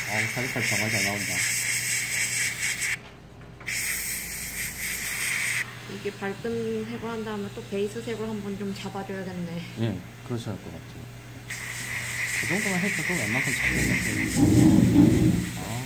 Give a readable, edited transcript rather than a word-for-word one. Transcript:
살살 정말 잘 나온다. 이게 밝은 색을 한 다음에 또 베이스 색을 한번 좀 잡아줘야겠네. 예, 그러셔야 할 것 같아요. 그 정도만 해도 또 웬만큼 잘 되는 것 같아요.